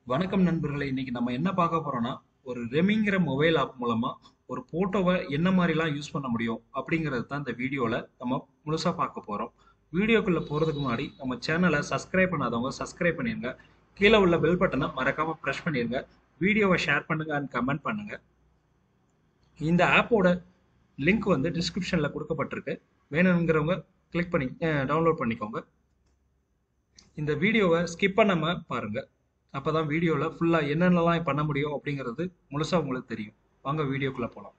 வணக்கம் நண்பர்களே. இன்னைக்கு நம்ம என்ன பார்க்க போறோம்னா, ஒரு ரெமிங்கிற மொபைல் ஆப் மூலமா ஒரு போட்டோவை என்ன மாதிரிலாம் யூஸ் பண்ண முடியும் அப்படிங்கிறது தான் இந்த வீடியோல நம்ம முழுசா பார்க்க போறோம். வீடியோக்குள்ள போறதுக்கு முன்னாடி நம்ம சேனலை சப்ஸ்கிரைப் பண்ணாதவங்க சப்ஸ்கிரைப் பண்ணிருங்க. கீழே உள்ள பெல் பட்டனை மறக்காம பிரஸ் பண்ணிருங்க. வீடியோவை ஷேர் பண்ணுங்க அண்ட் கமெண்ட் பண்ணுங்க. இந்த ஆப்போட லிங்க் வந்து டிஸ்கிரிப்ஷன்ல கொடுக்கப்பட்டிருக்கு. வேணுங்கிறவங்க கிளிக் பண்ணி டவுன்லோட் பண்ணிக்கோங்க. இந்த வீடியோவை ஸ்கிப் பண்ணாம பாருங்க. அப்பதான் வீடியோல ஃபுல்லா என்னென்னலாம் பண்ண முடியும் அப்படிங்கிறது முழுசா உங்களுக்கு தெரியும். வாங்க வீடியோக்குள்ள போலாம்.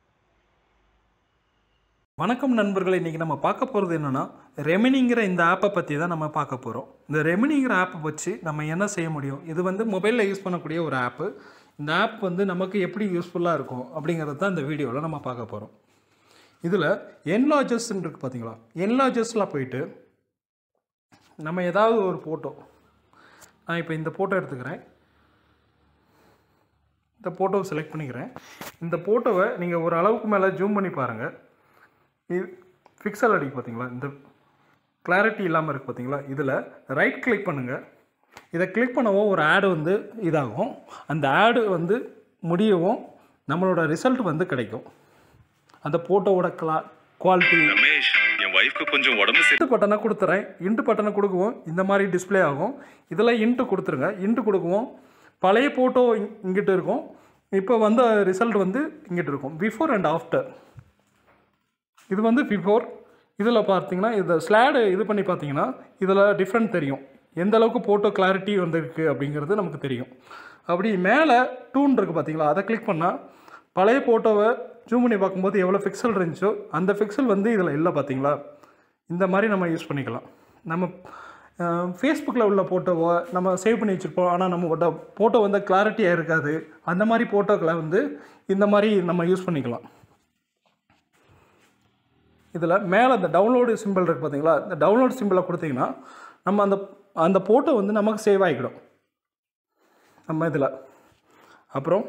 வணக்கம் நண்பர்களே. இன்றைக்கி நம்ம பார்க்க போகிறது என்னென்னா, ரெமினிங்கிற இந்த ஆப்பை பற்றி தான் நம்ம பார்க்க போகிறோம். இந்த ரெமினிங்கிற ஆப்பை வச்சு நம்ம என்ன செய்ய முடியும்? இது வந்து மொபைலில் யூஸ் பண்ணக்கூடிய ஒரு ஆப்பு. இந்த ஆப் வந்து நமக்கு எப்படி யூஸ்ஃபுல்லாக இருக்கும் அப்படிங்கிறது தான் இந்த வீடியோவில் நம்ம பார்க்க போகிறோம். இதில் என்லார்ஜஸ்ன்னு இருக்குது பார்த்தீங்களா? என்லார்ஜஸில் போயிட்டு நம்ம ஏதாவது ஒரு ஃபோட்டோ, நான் இப்போ இந்த ஃபோட்டோ எடுத்துக்கிறேன். இந்த ஃபோட்டோவை செலக்ட் பண்ணிக்கிறேன். இந்த ஃபோட்டோவை நீங்கள் ஒரு அளவுக்கு மேலே ஜூம் பண்ணி பாருங்கள். இது பிக்சல் அடிக்கு பார்த்தீங்களா? இந்த கிளாரிட்டி இல்லாமல் இருக்குது பார்த்தீங்களா? இதில் ரைட் கிளிக் பண்ணுங்கள். இதை கிளிக் பண்ணவும் ஒரு ஆடு வந்து இதாகும். அந்த ஆடு வந்து முடியவும் நம்மளோட ரிசல்ட் வந்து கிடைக்கும். அந்த ஃபோட்டோவோட குவாலிட்டி. ரமேஷ், என் வைஃப்க்கு கொஞ்சம் உடம்பு இன்ட்டு பட்டனை கொடுத்துறேன். இன்ட்டு பட்டனை கொடுக்கவும் இந்த மாதிரி டிஸ்பிளே ஆகும். இதில் இன்ட்டு கொடுத்துருங்க. இன்ட்டு கொடுக்கவும் பழைய ஃபோட்டோ இங்கிட்டு இருக்கும். இப்போ வந்த ரிசல்ட் வந்து இங்கிட்டு இருக்கும். Before and after. இது வந்து பிஃபோர். இதில் பார்த்தீங்கன்னா இந்த ஸ்லைடு இது பண்ணி பார்த்தீங்கன்னா இதில் டிஃப்ரெண்ட் தெரியும். எந்த அளவுக்கு ஃபோட்டோ கிளாரிட்டி வந்துருக்கு அப்படிங்கிறது நமக்கு தெரியும். அப்படி மேலே டூன் இருக்குது பார்த்தீங்களா? அதை கிளிக் பண்ணால் பழைய ஃபோட்டோவை ஜூம் பண்ணி பார்க்கும்போது எவ்வளோ பிக்சல் இருந்துச்சோ அந்த பிக்சல் வந்து இதில் இல்லை பார்த்தீங்களா? இந்த மாதிரி நம்ம யூஸ் பண்ணிக்கலாம். நம்ம ஃபேஸ்புக்கில் உள்ள ஃபோட்டோவை நம்ம சேவ் பண்ணி வச்சுருப்போம். ஆனால் நம்மளோட ஃபோட்டோ வந்து கிளாரிட்டியாக இருக்காது. அந்த மாதிரி ஃபோட்டோக்களை வந்து இந்த மாதிரி நம்ம யூஸ் பண்ணிக்கலாம். இதில் மேலே அந்த டவுன்லோடு சிம்பிள் இருக்குது பார்த்தீங்களா? இந்த டவுன்லோட் சிம்பிளை கொடுத்தீங்கன்னா நம்ம அந்த ஃபோட்டோ வந்து நமக்கு சேவ் ஆகிடும் நம்ம இதில். அப்புறம்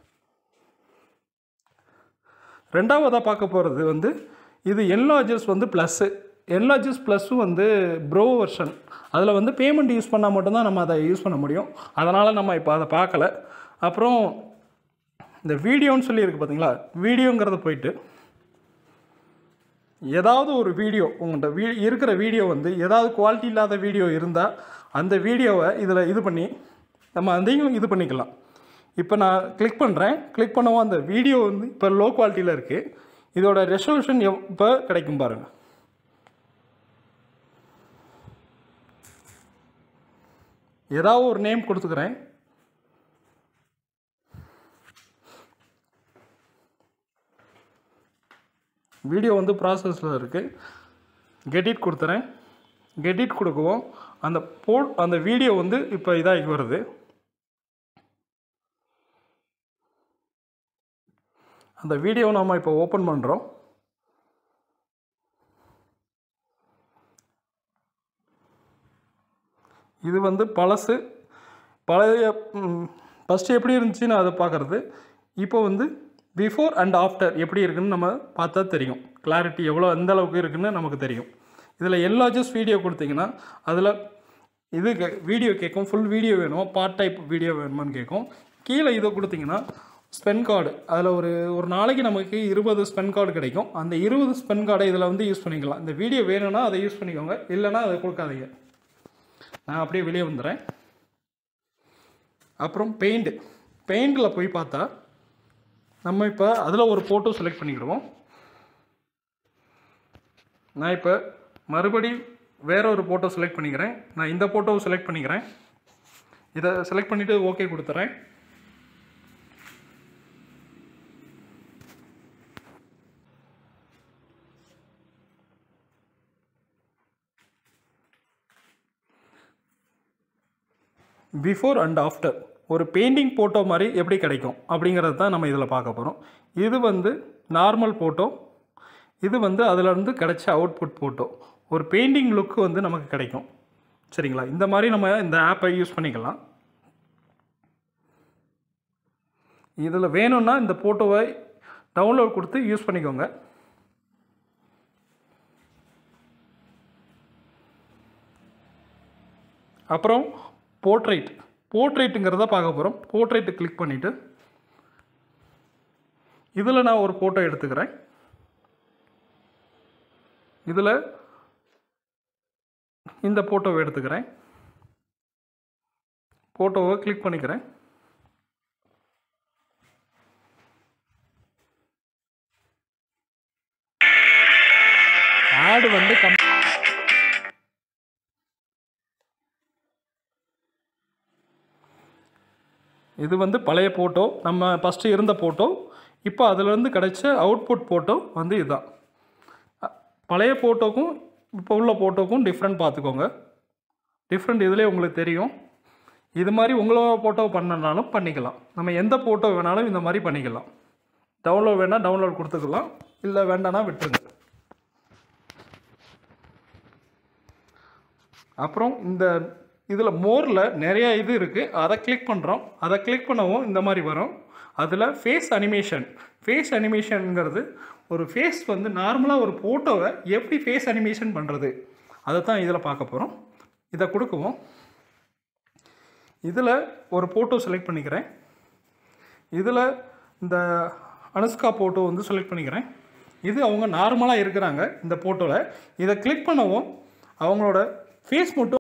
ரெண்டாவதாக பார்க்க போகிறது வந்து இது என்லார்ஜஸ் வந்து ப்ளஸ்ஸு. என்லார்ஜஸ் ப்ளஸ்ஸும் வந்து ப்ரோ வெர்ஷன். அதில் வந்து பேமெண்ட் யூஸ் பண்ணால் மட்டும்தான் நம்ம அதை யூஸ் பண்ண முடியும். அதனால் நம்ம இப்போ அதை பார்க்கல. அப்புறம் இந்த வீடியோன்னு சொல்லி இருக்குது பார்த்தீங்களா? வீடியோங்கிறத போயிட்டு ஏதாவது ஒரு வீடியோ உங்கள்கிட்ட இருக்கிற வீடியோ வந்து ஏதாவது குவாலிட்டி இல்லாத வீடியோ இருந்தால் அந்த வீடியோவை இதில் இது பண்ணி நம்ம அதையும் இது பண்ணிக்கலாம். இப்போ நான் கிளிக் பண்ணுறேன். கிளிக் பண்ணவும் அந்த வீடியோ வந்து இப்போ லோ குவாலிட்டியில் இருக்குது. இதோட ரெசல்யூஷன் எப்போ கிடைக்கும் பாருங்கள். ஏதாவது ஒரு நேம் கொடுத்துக்கிறேன். வீடியோ வந்து ப்ராசஸில் இருக்குது. கெடிட் கொடுத்துறேன். கெடிட் கொடுக்கவும் அந்த வீடியோ வந்து இப்போ இதாகி வருது. அந்த வீடியோவை நம்ம இப்போ ஓப்பன் பண்ணுறோம். இது வந்து பழைய ஃபஸ்ட்டு எப்படி இருந்துச்சுன்னு அதை பார்க்குறது. இப்போ வந்து பிஃபோர் அண்ட் ஆஃப்டர் எப்படி இருக்குதுன்னு நம்ம பார்த்தா தெரியும். கிளாரிட்டி எவ்வளோ எந்த அளவுக்கு இருக்குதுன்னு நமக்கு தெரியும். இதில் என்லார்ஜஸ் வீடியோ கொடுத்தீங்கன்னா அதில் இது வீடியோ கேட்கும். ஃபுல் வீடியோ வேணுமா, பார்ட் டைப் வீடியோ வேணுமான்னு கேட்கும். கீழே இதை கொடுத்தீங்கன்னா ஸ்பென் கார்டு, அதில் ஒரு நாளைக்கு நமக்கு 20 ஸ்பென் கார்டு கிடைக்கும். அந்த 20 ஸ்பென் கார்டை இதில் வந்து யூஸ் பண்ணிக்கலாம். இந்த வீடியோ வேணும்னா அதை யூஸ் பண்ணிக்கோங்க, இல்லைனா அதை கொடுக்காதீங்க. நான் அப்படியே வெளியே வந்துடுறேன். அப்புறம் பெயிண்டில் போய் பார்த்தா நம்ம இப்போ அதில் ஒரு ஃபோட்டோ செலக்ட் பண்ணிக்கிடுவோம். நான் இப்போ மறுபடி வேற ஒரு ஃபோட்டோ செலக்ட் பண்ணிக்கிறேன். நான் இந்த ஃபோட்டோவை செலக்ட் பண்ணிக்கிறேன். இதை செலக்ட் பண்ணிவிட்டு ஓகே கொடுத்துறேன். பிஃபோர் அண்ட் ஆஃப்டர் ஒரு பெயிண்டிங் ஃபோட்டோ மாதிரி எப்படி கிடைக்கும் அப்படிங்கிறது தான் நம்ம இதில் பார்க்க போகிறோம். இது வந்து நார்மல் ஃபோட்டோ. இது வந்து அதிலேருந்து கிடைச்ச அவுட்புட் ஃபோட்டோ. ஒரு பெயிண்டிங் லுக்கு வந்து நமக்கு கிடைக்கும். சரிங்களா? இந்த மாதிரி நம்ம இந்த ஆப்பை யூஸ் பண்ணிக்கலாம். இதில் வேணும்னா இந்த ஃபோட்டோவை டவுன்லோட் கொடுத்து யூஸ் பண்ணிக்கோங்க. அப்புறம் போர்ட்ரைட் போர்ட்ரேட்டுங்கிறத பார்க்க போகிறோம். போர்ட்ரேட்டு கிளிக் பண்ணிவிட்டு இதில் நான் ஒரு ஃபோட்டோ எடுத்துக்கிறேன். இதில் இந்த ஃபோட்டோவை எடுத்துக்கிறேன். ஃபோட்டோவை கிளிக் பண்ணிக்கிறேன். ஆடு வந்து இது வந்து பழைய ஃபோட்டோ, நம்ம ஃபஸ்ட்டு இருந்த ஃபோட்டோ. இப்போ அதிலேருந்து கிடைச்ச அவுட்புட் ஃபோட்டோ வந்து இதுதான். பழைய ஃபோட்டோக்கும் இப்போ உள்ள ஃபோட்டோக்கும் டிஃப்ரெண்ட் பார்த்துக்கோங்க. டிஃப்ரெண்ட் இதிலே உங்களுக்கு தெரியும். இது மாதிரி உங்களோட ஃபோட்டோ பண்ணனாலும் பண்ணிக்கலாம். நம்ம எந்த ஃபோட்டோ வேணாலும் இந்த மாதிரி பண்ணிக்கலாம். டவுன்லோட் வேணால் டவுன்லோட் கொடுத்துக்கலாம், இல்லை வேண்டானா விட்டுருங்க. அப்புறம் இந்த இதில் மோரில் நிறையா இது இருக்குது. அதை கிளிக் பண்ணுறோம். அதை கிளிக் பண்ணவும் இந்த மாதிரி வரும். அதில் ஃபேஸ் அனிமேஷனுங்கிறது ஒரு ஃபேஸ் வந்து நார்மலாக ஒரு ஃபோட்டோவை எப்படி ஃபேஸ் அனிமேஷன் பண்ணுறது அதை தான் இதில் பார்க்க போகிறோம். இதை கொடுக்குவோம். இதில் ஒரு ஃபோட்டோ செலக்ட் பண்ணிக்கிறேன். இதில் இந்த அனுஷ்கா ஃபோட்டோ வந்து செலக்ட் பண்ணிக்கிறேன். இது அவங்க நார்மலாக இருக்கிறாங்க இந்த ஃபோட்டோவில். இதை கிளிக் பண்ணவும் அவங்களோட ஃபேஸ் மட்டும்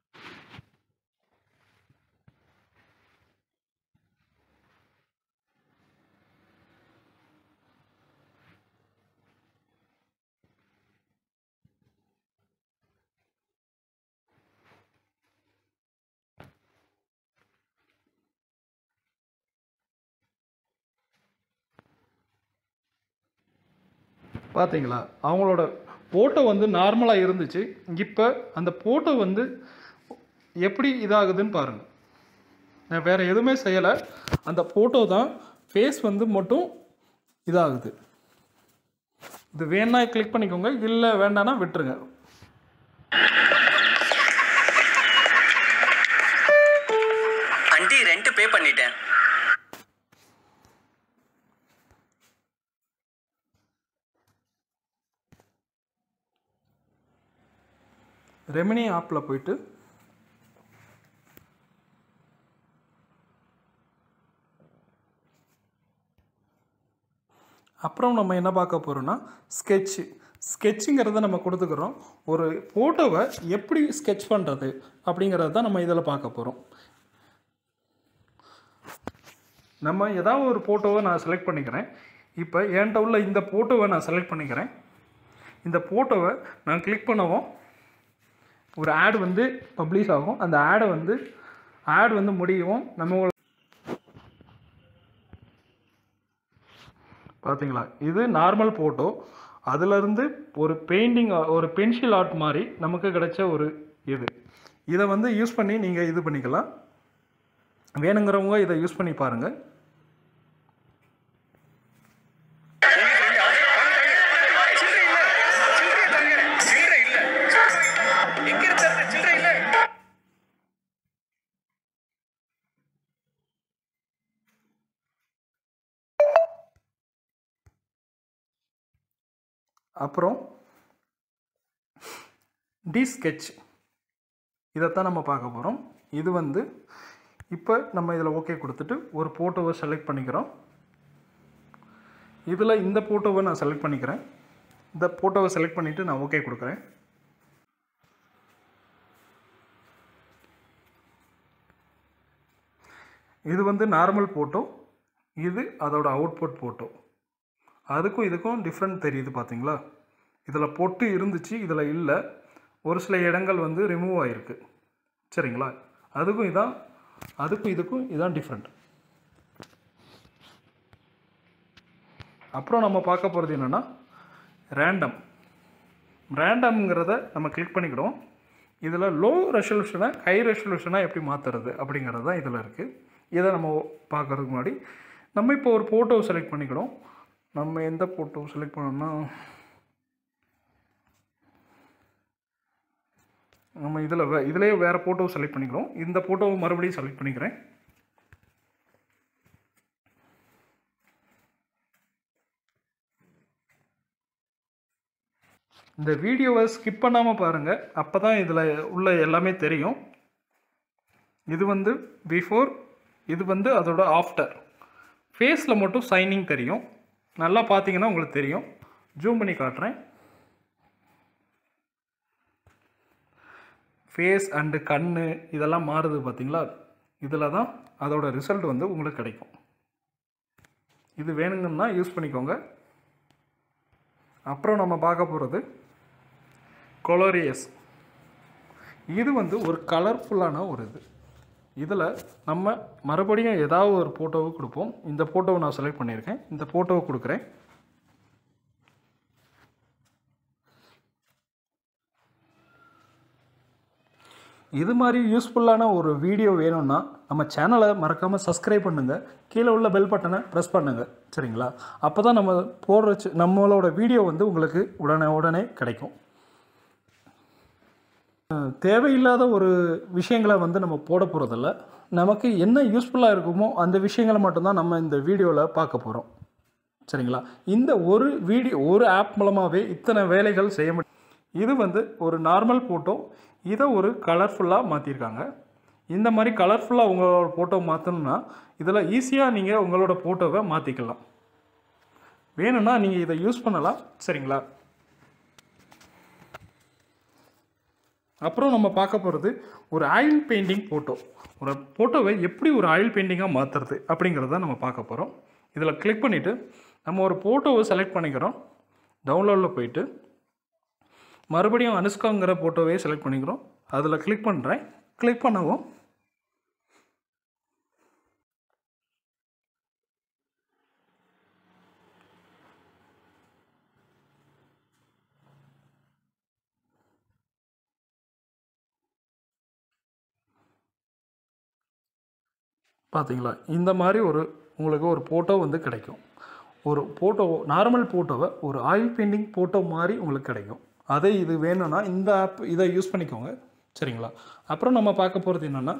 பார்த்தீங்களா, அவங்களோட ஃபோட்டோ வந்து நார்மலாக இருந்துச்சு. இப்போ அந்த ஃபோட்டோ வந்து எப்படி இதாகுதுன்னு பாருங்கள். நான் வேறு எதுவுமே செய்யலை. அந்த ஃபோட்டோ தான் ஃபேஸ் வந்து மட்டும் இதாகுது. இது வேணா கிளிக் பண்ணிக்கோங்க, இல்லை வேண்டானா விட்டுருங்க. ஆண்டி ரெண்ட் பே பண்ணிட்டேன். ரெமினி ஆப்பில் போயிட்டு அப்புறம் நம்ம என்ன பார்க்க போகிறோம்னா ஸ்கெட்சுங்கிறத நம்ம கொடுத்துக்கிறோம். ஒரு ஃபோட்டோவை எப்படி ஸ்கெட்ச் பண்ணுறது அப்படிங்கிறது தான் நம்ம இதில் பார்க்க போகிறோம். நம்ம ஏதாவது ஒரு ஃபோட்டோவை நான் செலக்ட் பண்ணிக்கிறேன். இப்போ என்கிட்ட உள்ள இந்த ஃபோட்டோவை நான் செலக்ட் பண்ணிக்கிறேன். இந்த ஃபோட்டோவை நான் கிளிக் பண்ணவும் ஒரு ஆட் வந்து பப்ளிஷ் ஆகும். அந்த ஆட் வந்து முடியும். நம்ம பார்த்தீங்களா, இது நார்மல் ஃபோட்டோ. அதிலிருந்து ஒரு பெயிண்டிங், ஒரு பென்சில் ஆர்ட் மாதிரி நமக்கு கிடைச்ச ஒரு இதை வந்து யூஸ் பண்ணி நீங்கள் இது பண்ணிக்கலாம். வேணுங்கிறவங்க இதை யூஸ் பண்ணி பாருங்கள். அப்புறம் ஸ்கெட்ச் இதைத்தான் நம்ம பார்க்க போகிறோம். இது வந்து இப்போ நம்ம இதில் ஓகே கொடுத்துட்டு ஒரு ஃபோட்டோவை செலக்ட் பண்ணிக்கிறோம். இதில் இந்த ஃபோட்டோவை நான் செலக்ட் பண்ணிக்கிறேன். இந்த ஃபோட்டோவை செலக்ட் பண்ணிவிட்டு நான் ஓகே கொடுக்குறேன். இது வந்து நார்மல் ஃபோட்டோ. இது அதோட அவுட்புட் ஃபோட்டோ. அதுக்கும் இதுக்கும் டிஃப்ரெண்ட் தெரியுது பார்த்தீங்களா. இதில் பொட்டு இருந்துச்சு, இதில் இல்லை. ஒரு சில இடங்கள் வந்து ரிமூவ் ஆகிருக்கு. சரிங்களா, அதுக்கும் இதுக்கும் இதான் டிஃப்ரெண்ட். அப்புறம் நம்ம பார்க்க போகிறது என்னென்னா ரேண்டம்ங்கிறத நம்ம கிளிக் பண்ணிக்கிடுவோம். இதில் லோ ரெசல்யூஷனை ஹை ரெசல்யூஷனாக எப்படி மாற்றுறது அப்படிங்கிறது தான் இதில் இருக்குது. இதை நம்ம பார்க்குறதுக்கு முன்னாடி நம்ம இப்போ ஒரு ஃபோட்டோவை செலக்ட் பண்ணிக்கிடுவோம். நம்ம எந்த ஃபோட்டோ செலக்ட் பண்ணோம்னா நம்ம இதிலே வேறு ஃபோட்டோவை செலக்ட் பண்ணிக்கிறோம். இந்த ஃபோட்டோவை மறுபடியும் செலக்ட் பண்ணிக்கிறேன். இந்த வீடியோவை ஸ்கிப் பண்ணாமல் பாருங்கள், அப்போ தான் இதில் உள்ள எல்லாமே தெரியும். இது வந்து பிஃபோர், இது வந்து அதோட ஆஃப்டர். ஃபேஸில் மட்டும் ஷைனிங் தெரியும். நல்லா பார்த்தீங்கன்னா உங்களுக்கு தெரியும். ஜூம் பண்ணி காட்டுறேன். ஃபேஸ் அண்டு கண் இதெல்லாம் மாறுது பார்த்தீங்களா? இதில் தான் அதோட ரிசல்ட் வந்து உங்களுக்கு கிடைக்கும். இது வேணுங்கன்னா யூஸ் பண்ணிக்கோங்க. அப்புறம் நம்ம பார்க்க போகிறது கொலோரியஸ். இது வந்து ஒரு கலர்ஃபுல்லான ஒரு இது. இதில் நம்ம மறுபடியும் ஏதாவது ஒரு ஃபோட்டோவை கொடுப்போம். இந்த ஃபோட்டோவை நான் செலக்ட் பண்ணியிருக்கேன். இந்த ஃபோட்டோவை கொடுக்குறேன். இது மாதிரி யூஸ்ஃபுல்லான ஒரு வீடியோ வேணும்னா நம்ம சேனலை மறக்காமல் சப்ஸ்கிரைப் பண்ணுங்கள். கீழே உள்ள பெல் பட்டனை ப்ரெஸ் பண்ணுங்கள். சரிங்களா? அப்போ தான் நம்ம போடுற நம்மளோட வீடியோ வந்து உங்களுக்கு உடனே கிடைக்கும். தேவையில்லாத ஒரு விஷயங்களை வந்து நம்ம போட போகிறதில்ல. நமக்கு என்ன யூஸ்ஃபுல்லாக இருக்குமோ அந்த விஷயங்களை மட்டும்தான் நம்ம இந்த வீடியோவில் பார்க்க போகிறோம். சரிங்களா? இந்த ஒரு ஆப் மூலமாகவே இத்தனை வேலைகள் செய்ய முடியும். இது வந்து ஒரு நார்மல் ஃபோட்டோ. இதை ஒரு கலர்ஃபுல்லாக மாற்றிருக்காங்க. இந்த மாதிரி கலர்ஃபுல்லாக உங்களோட ஃபோட்டோ மாற்றணும்னா இதில் ஈஸியாக நீங்கள் உங்களோட ஃபோட்டோவை மாற்றிக்கலாம். வேணும்னா நீங்கள் இதை யூஸ் பண்ணலாம். சரிங்களா? அப்புறம் நம்ம பார்க்க போகிறது ஒரு ஆயில் பெயிண்டிங் ஃபோட்டோ. ஒரு ஃபோட்டோவை எப்படி ஒரு ஆயில் பெயிண்டிங்காக மாற்றுறது அப்படிங்கிறத நம்ம பார்க்க போகிறோம். இதில் கிளிக் பண்ணிவிட்டு நம்ம ஒரு ஃபோட்டோவை செலக்ட் பண்ணிக்கிறோம். டவுன்லோடில் போயிட்டு மறுபடியும் அனுஷ்காங்கிற ஃபோட்டோவே செலக்ட் பண்ணிக்கிறோம். அதில் கிளிக் பண்ணுறேன். கிளிக் பண்ணவும் பார்த்தீங்களா? இந்த மாதிரி உங்களுக்கு ஒரு ஃபோட்டோ வந்து கிடைக்கும். ஒரு ஃபோட்டோ நார்மல் ஃபோட்டோவை ஒரு ஆயில் பெயிண்டிங் ஃபோட்டோ மாதிரி உங்களுக்கு கிடைக்கும். இது வேணும்னா இந்த ஆப் இதை யூஸ் பண்ணிக்கோங்க. சரிங்களா? அப்புறம் நம்ம பார்க்க போகிறது என்னென்னா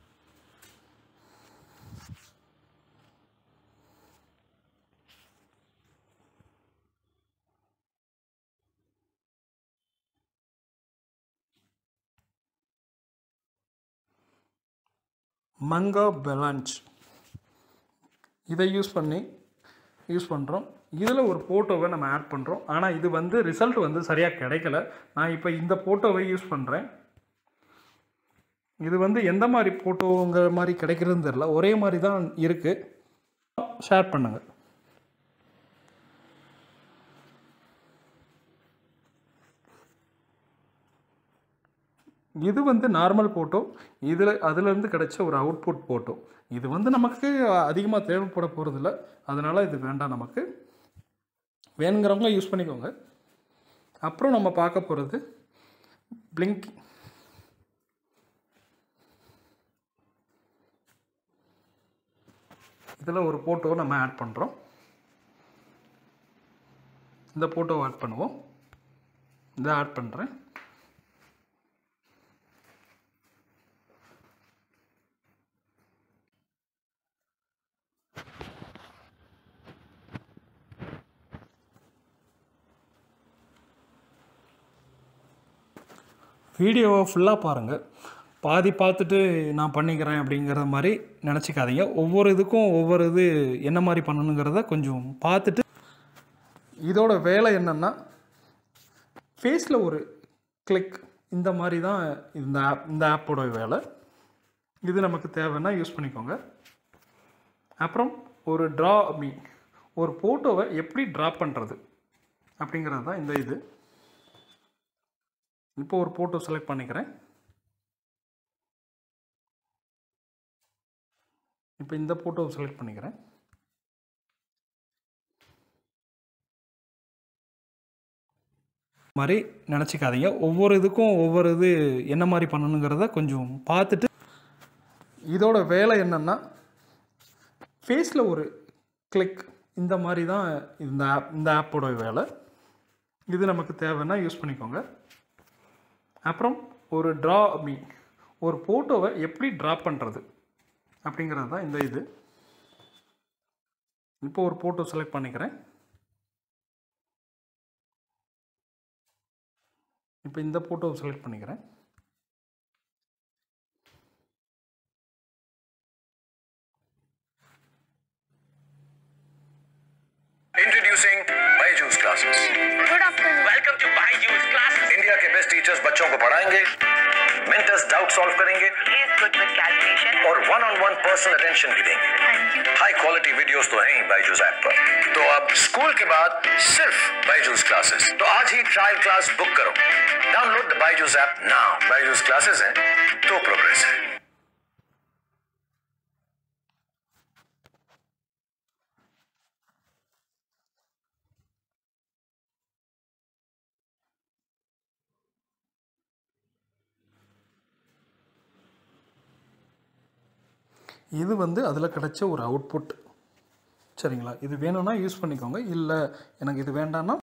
மங்கா பெலான்ச். இதை யூஸ் பண்ணுறோம். இதில் ஒரு ஃபோட்டோவை நம்ம ஆட் பண்ணுறோம். ஆனால் இது வந்து ரிசல்ட் வந்து சரியாக கிடைக்கல. நான் இப்போ இந்த ஃபோட்டோவை யூஸ் பண்ணுறேன். இது வந்து எந்த மாதிரி ஃபோட்டோங்கிற மாதிரி கிடைக்கிறதுன்னு தெரியல. ஒரே மாதிரி தான் இருக்குது. ஷேர் பண்ணுங்கள். இது வந்து நார்மல் ஃபோட்டோ. அதிலேருந்து கிடைச்ச ஒரு அவுட்புட் ஃபோட்டோ. இது வந்து நமக்கு அதிகமாக தேவைப்பட போகிறதில்ல. அதனால் இது வேண்டாம். நமக்கு வேணுங்கிறவங்க யூஸ் பண்ணிக்கோங்க. அப்புறம் நம்ம பார்க்க போகிறது பிளிங்க். இதில் ஒரு ஃபோட்டோ நம்ம ஆட் பண்ணுறோம். இந்த ஃபோட்டோவை ஆட் பண்ணுவோம். இதை ஆட் பண்ணுறேன். வீடியோவை ஃபுல்லாக பாருங்கள். பாதி பார்த்துட்டு நான் பண்ணிக்கிறேன் அப்படிங்கிற மாதிரி நினச்சிக்காதீங்க. ஒவ்வொரு இதுக்கும் ஒவ்வொரு இது என்ன மாதிரி பண்ணணுங்கிறத கொஞ்சம் பார்த்துட்டு. இதோட வேலை என்னென்னா ஃபேஸில் ஒரு கிளிக், இந்த மாதிரி தான் இந்த ஆப்போட வேலை. இது நமக்கு தேவைன்னா யூஸ் பண்ணிக்கோங்க. அப்புறம் ஒரு ஃபோட்டோவை எப்படி ட்ரா பண்ணுறது அப்படிங்கிறது தான் இந்த இது. இப்போ ஒரு ஃபோட்டோ செலக்ட் பண்ணிக்கிறேன். இப்போ இந்த ஃபோட்டோவை செலக்ட் பண்ணிக்கிறேன். மாதிரி நினச்சிக்காதீங்க. ஒவ்வொரு இதுக்கும் ஒவ்வொரு இது என்ன மாதிரி பண்ணணுங்கிறத கொஞ்சம் பார்த்துட்டு. இதோட வேலை என்னென்னா ஃபேஸில் ஒரு கிளிக், இந்த மாதிரி தான் இந்த ஆப்போட வேலை. இது நமக்கு தேவைன்னா யூஸ் பண்ணிக்கோங்க. அப்புறம் ஒரு ஃபோட்டோவை எப்படி ட்ரா பண்ணுறது அப்படிங்கிறது தான் இந்த இது. இப்போ ஒரு ஃபோட்டோ செலக்ட் பண்ணிக்கிறேன். இப்போ இந்த ஃபோட்டோவை செலக்ட் பண்ணிக்கிறேன். Introducing Byju's classes. Good afternoon. Welcome to Byju's classes. India के बेस्ट टीचर्स बच्चों को पढ़ाएंगे, मेंटर्स डाउट सॉल्व करेंगे He is good with calculation. और one-on-one पर्सनल अटेंशन भी देंगे। Thank you. High quality videos तो हैं ही Byju's ऐप पर। तो अब स्कूल के बाद सिर्फ Byju's क्लासेस। तो आज ही ट्रायल क्लास बुक करो। Download the Byju's app now. Byju's classes हैं तो प्रोग्रेस है। இது வந்து அதில் கிடைச்ச ஒரு அவுட்புட். சரிங்களா? இது வேணும்னா யூஸ் பண்ணிக்கோங்க, இல்லை எனக்கு இது வேண்டாம்னா